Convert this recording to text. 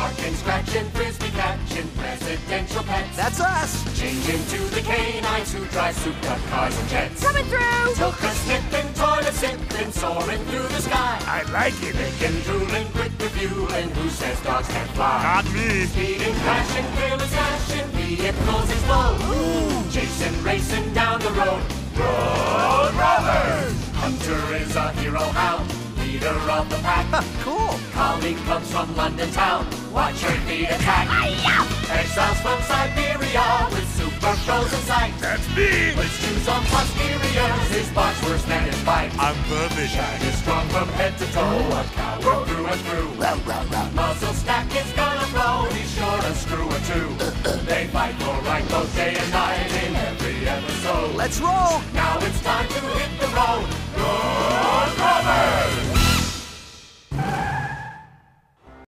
Barking, scratching, frisbee catching, presidential pets. That's us! Change into the canines who drive souped-up cars and jets. Coming through! Tilka sniffing, toilet sipping, soaring through the sky. I like it. Licking, drooling, quick refueling, who says dogs can't fly? Not me. Speeding, crashing, fearless slashing, vehicles explode. Chasing, racing down the road. Road Rovers! Hunter is a hero hound, leader of the pack. Cool! Colleen comes from London town, watch her feet attack. Exiles from Siberia with super frozen sight. That's me. Blitz chews on posteriors, his bark's worse than his bite. I'm perfect. Shag is strong from head to toe, a coward through and through. Muzzle stack is gonna blow, he's sure to screw or two. They fight for right both day and night in every episode. Let's roll! Now it's time to hit